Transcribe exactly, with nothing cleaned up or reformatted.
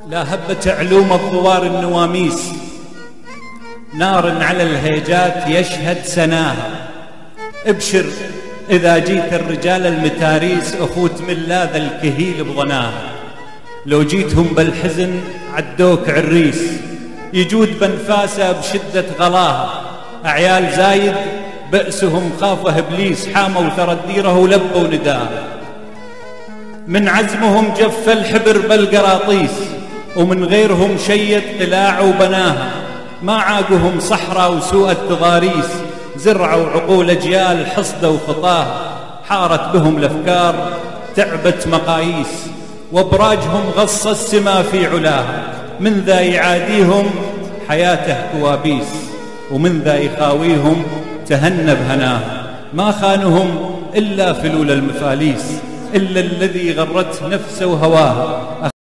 لا هبت علوم الضوار النواميس، نار على الهيجات يشهد سناها. ابشر إذا جيت الرجال المتاريس، أخوت من لاذ الكهيل بظناها. لو جيتهم بالحزن عدوك عريس، يجود بنفاسه بشدة غلاها. أعيال زايد بأسهم خافه إبليس، حاموا ثرى الديره ولبوا نداها. من عزمهم جف الحبر بالقراطيس، ومن غيرهم شيد قلاع وبناها. ما عاقهم صحراء وسوء التضاريس، زرعوا عقول أجيال حصده وخطاها. حارت بهم الأفكار تعبت مقاييس، وابراجهم غص السما في علاها. من ذا يعاديهم حياته كوابيس، ومن ذا يخاويهم تهنى بهناها. ما خانهم إلا فلول المفاليس، إلا الذي غرته نفسه وهواها.